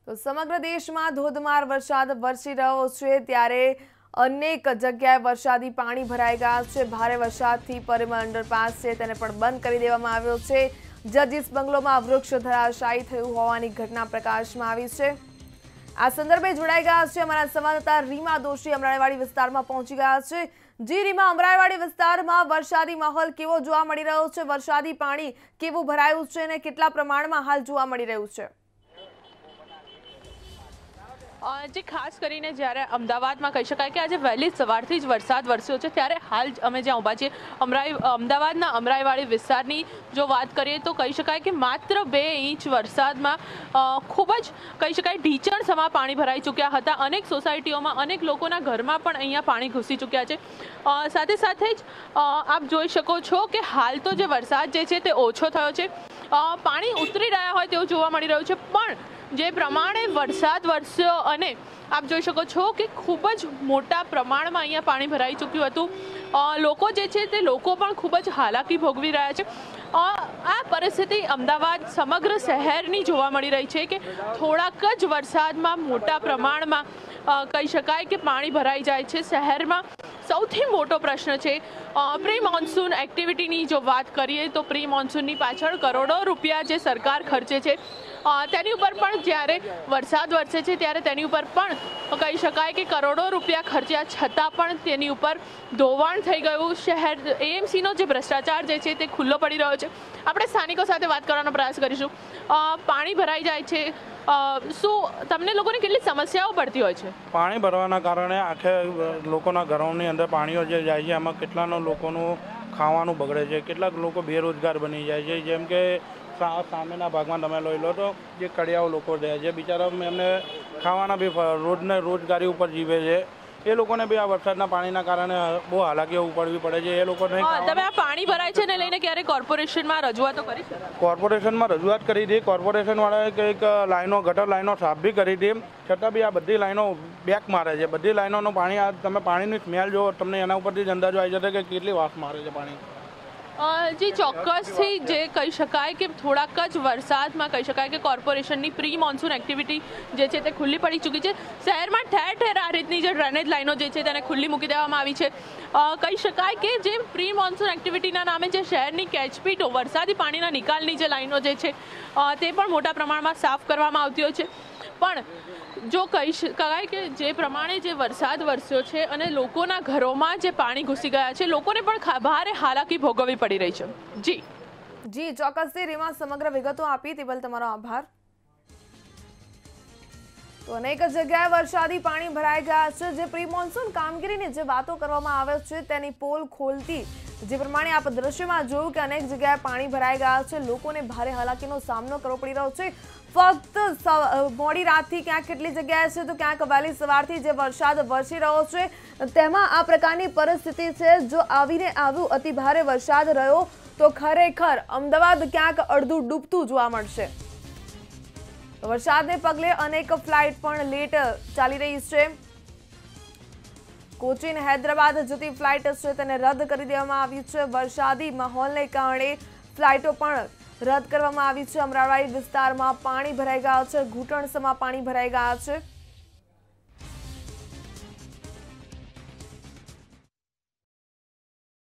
તો સમગ્ર દેશમાં ધોધમાર વરસાદ વરસી રહ્યો છે ત્યારે અનેક જગ્યાએ વરસાદી પાણી ભરાઈ ગયા છે। ભારે વરસાદથી પરિમલ અંડરપાસ છે તેને પણ બંધ કરી દેવામાં આવ્યો છે। જજીસ બંગલોમાં વૃક્ષ ધરાશાયી થયું હોવાની ઘટના પ્રકાશમાં આવી છે। આ સંદર્ભે જોડાઈ ગયા છે અમારા સંવાદદાતા રીમા દોશી અમરાઈવાડી વિસ્તારમાં પહોંચી ગયા છે। જી રીમા, અમરાઈવાડી વિસ્તારમાં વરસાદી માહોલ કેવો જોવા મળી રહ્યો છે? વરસાદી પાણી કેવું ભરાયું છે અને કેટલા પ્રમાણમાં હાલ જોવા મળી રહ્યું છે? જે ખાસ કરીને જ્યારે અમદાવાદમાં કહી શકાય કે આજે વહેલી સવારથી જ વરસાદ વરસ્યો છે ત્યારે હાલ અમે જ્યાં ઊભા છીએ અમદાવાદના અમરાઈવાડી વિસ્તારની જો વાત કરીએ તો કહી શકાય કે માત્ર 2 ઇંચ વરસાદમાં ખૂબ જ કહી શકાય ઢીચણ સમા પાણી ભરાઈ ચૂક્યા હતા। અનેક સોસાયટીઓમાં અનેક લોકોના ઘરમાં પણ અહીંયા પાણી ઘૂસી ચૂક્યા છે। સાથે સાથે જ આપ જોઈ શકો છો કે હાલ તો જે વરસાદ જે છે તે ઓછો થયો છે, પાણી ઉતરી રહ્યા હોય તેવું જોવા મળી રહ્યું છે, પણ જે પ્રમાણે વરસાદ વરસ્યો અને આપ જોઈ શકો છો કે ખૂબ જ મોટા પ્રમાણમાં અહીંયા પાણી ભરાઈ ચૂક્યું હતું। લોકો જે છે તે લોકો પણ ખૂબ જ હાલાકી ભોગવી રહ્યા છે। આ પરિસ્થિતિ અમદાવાદ સમગ્ર શહેરની જોવા મળી રહી છે કે થોડાક જ વરસાદમાં મોટા પ્રમાણમાં કહી શકાય કે પાણી ભરાઈ જાય છે। શહેરમાં સૌથી મોટો પ્રશ્ન છે પ્રી મોન્સૂન એક્ટિવિટીની જો વાત કરીએ તો પ્રી મોન્સૂનની પાછળ કરોડો રૂપિયા જે સરકાર ખર્ચે છે તેની ઉપર પણ જ્યારે વરસાદ વરસે છે ત્યારે તેની ઉપર પણ કહી શકાય કે કરોડો રૂપિયા ખર્ચ્યા છતાં પણ તેની ઉપર ધોવાણ થઈ ગયું। શહેર એએમસીનો જે ભ્રષ્ટાચાર જે છે તે ખુલ્લો પડી રહ્યો છે। આપણે સ્થાનિકો સાથે વાત કરવાનો પ્રયાસ કરીશું। પાણી ભરાઈ જાય છે, શું તમને લોકોને કેટલી સમસ્યાઓ પડતી હોય છે? પાણી ભરવાના કારણે આખે લોકોના ઘરોની અંદર પાણીઓ જે જાય છે એમાં કેટલાનો લોકોનું ખાવાનું બગડે છે, કેટલાક લોકો બેરોજગાર બની જાય છે। જેમ કે સામેના ભાગમાં તમે લઈ લો તો જે કડિયાઓ લોકો રહે છે બિચારા એમને ખાવાના બી રોજગારી ઉપર જીવે છે, એ લોકોને બી આ વરસાદના પાણીના કારણે બહુ હાલાકીઓ પડવી પડે છે। એ લોકોને તમે આ પાણી ભરાય છે ને લઈને ક્યારે કોર્પોરેશનમાં રજૂઆતો કરી છે? કોર્પોરેશનમાં રજૂઆત કરી હતી। કોર્પોરેશનવાળાએ કંઈક લાઈનો ગટર લાઈનો સાફ બી કરી હતી, છતાં બી આ બધી લાઈનો બેક મારે છે। બધી લાઈનોનું પાણી આ તમે પાણીની સ્મેલ જો તમને એના ઉપરથી જ અંદાજો આવી જશે કે કેટલી વાસ મારે છે પાણી। જી ચોક્કસથી જે કહી શકાય કે થોડાક જ વરસાદમાં કહી શકાય કે કોર્પોરેશનની પ્રી મોન્સૂન એક્ટિવિટી જે છે તે ખુલ્લી પડી ચૂકી છે। શહેરમાં ઠેર ઠેર આ રીતની જે ડ્રેનેજ લાઈનો જે છે તેને ખુલ્લી મૂકી દેવામાં આવી છે। કહી શકાય કે જે પ્રી મોન્સૂન એક્ટિવિટીના નામે જે શહેરની કેચપીટો વરસાદી પાણીના નિકાલની જે લાઈનો જે છે તે પણ મોટા પ્રમાણમાં સાફ કરવામાં આવતી હોય છે, પણ જો કહી શકાય કે જે પ્રમાણે જે વરસાદ વરસ્યો છે અને લોકોના ઘરોમાં જે પાણી ઘૂસી ગયા છે, લોકોને પણ ભારે હાલાકી ભોગવવી પડી રહી છે। જી ચોક્કસથી રીમા, સમગ્ર વિગતો આપી તેબલ તમારો આભાર। તો અનેક જગ્યાએ વરસાદી પાણી ભરાઈ ગયા છે। જે પ્રી મોન્સૂન કામગીરીની જે વાતો કરવામાં આવે છે તેની પોલ ખોલતી જે પ્રમાણે આપ દ્રશ્યમાં જોયું કે અનેક જગ્યાએ પાણી ભરાઈ ગયા છે, લોકોને ભારે હાલાકીનો સામનો કરવો પડી રહ્યો છે। ફક્ત મોડી રાતથી ક્યાંક કેટલી જગ્યાએ છે તો ક્યાંક વહેલી સવારથી જે વરસાદ વરસી રહ્યો છે તેમાં આ પ્રકારની પરિસ્થિતિ છે। જો આવું અતિ ભારે વરસાદ રહ્યો તો ખરેખર અમદાવાદ ક્યાંક અડધું ડૂબતું જોવા મળશે। વરસાદને પગલે અનેક ફ્લાઇટ પણ લેટ ચાલી રહી છે। કોચીન હૈદરાબાદ જતી ફ્લાઇટ છે તેને રદ કરી દેવામાં આવી છે। વરસાદી માહોલને કારણે ફ્લાઇટો પણ રદ કરવામાં આવી છે। અમરાઈવાડી વિસ્તારમાં પાણી ભરાઈ ગયા છે, ઘૂંટણસમાં પાણી ભરાઈ ગયા છે।